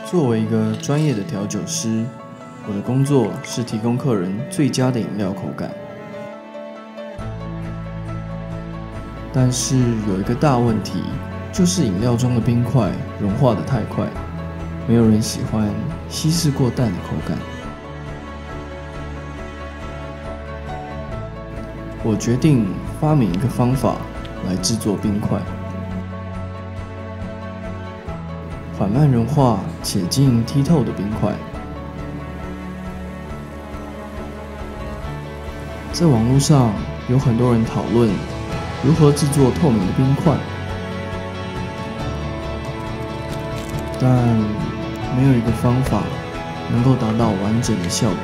作为一个专业的调酒师，我的工作是提供客人最佳的饮料口感。但是有一个大问题，就是饮料中的冰块融化得太快，没有人喜欢稀释过淡的口感。我决定发明一个方法来制作冰块，缓慢融化且晶莹剔透的冰块。在网络上有很多人讨论如何制作透明的冰块，但没有一个方法能够达到完整的效果。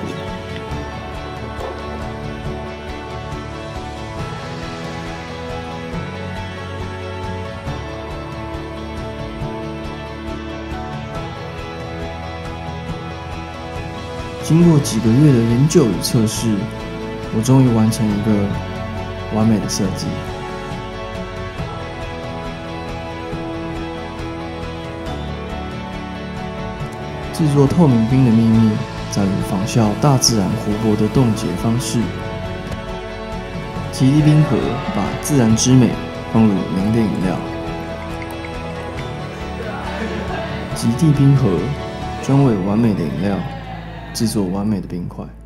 经过几个月的研究与测试，我终于完成一个完美的设计。制作透明冰的秘密在于仿效大自然活泼的冻结方式。极地冰河把自然之美放入您的饮料。极地冰河专为完美的饮料制作完美的冰块。